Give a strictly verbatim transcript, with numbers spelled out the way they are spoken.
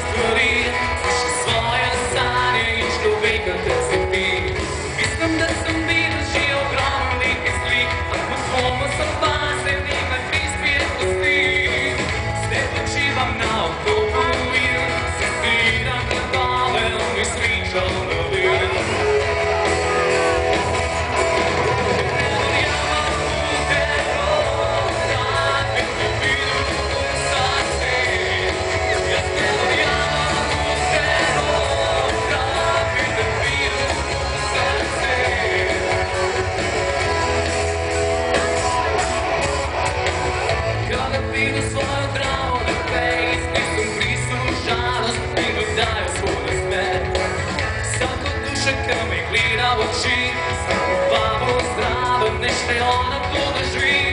stvari, sliši svoje sanje in človeka, kot si ti. Mislim, da sem videl že ogromno nekaj slik, ampak dvomil sem pa se nekaj prispet pusti. Zdaj počivam na avtomobil, se zgledam gledove, mi sličal na vir. Gleda v oči, samo vabo zdravo, ne štejo na to, da živi.